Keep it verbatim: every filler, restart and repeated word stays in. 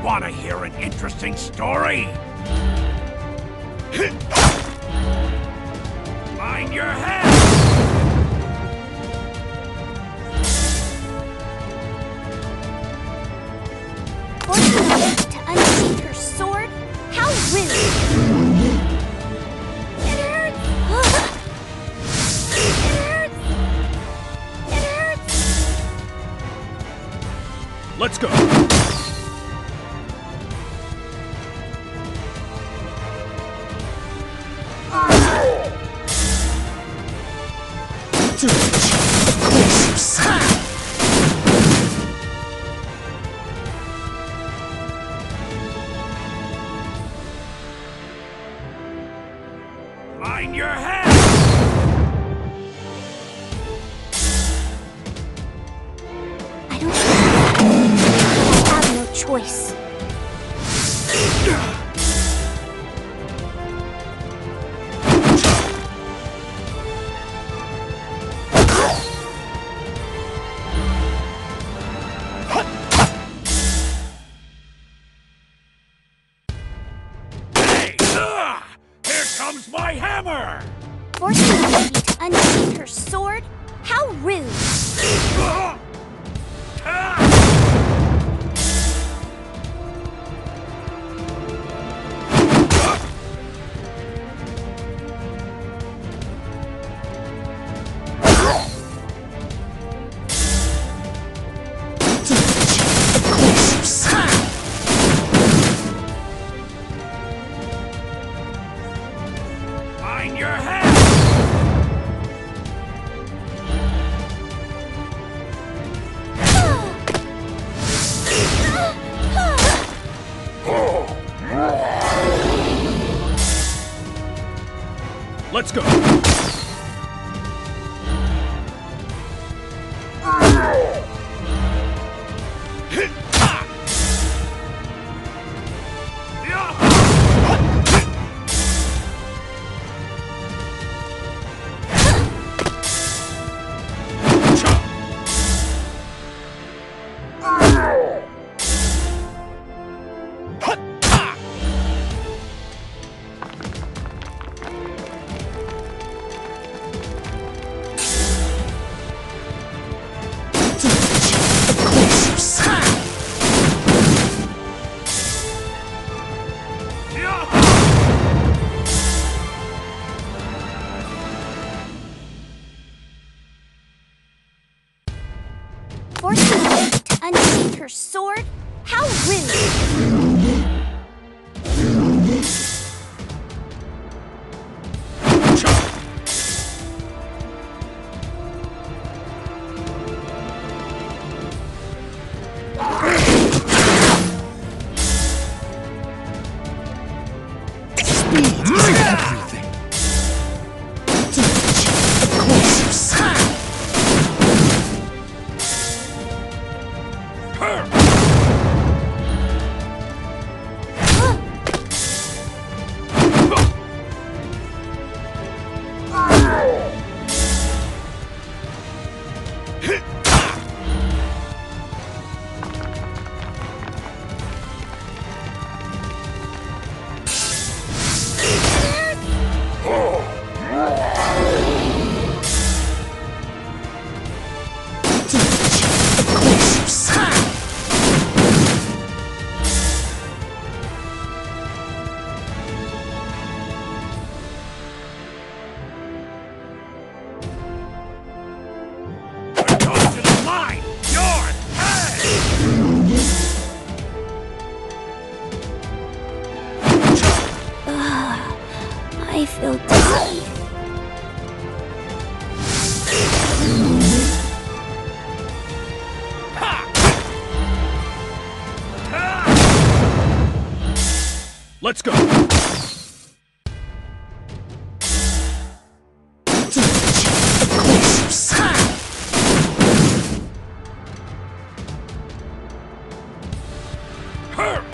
Want to hear an interesting story? Mind your head! Forcing to unsheath her sword? How rude! It hurts! It hurts! It hurts! Let's go! Mind your head! I don't I have no choice. Hey! Ugh! Here comes my hammer! Forcing the lady to unsheath her sword? How rude! Ugh! Ah! Mind your head! Let's go! Forcing the lady to unsheath her sword? How rude! I feel dizzy. Let's go! Her!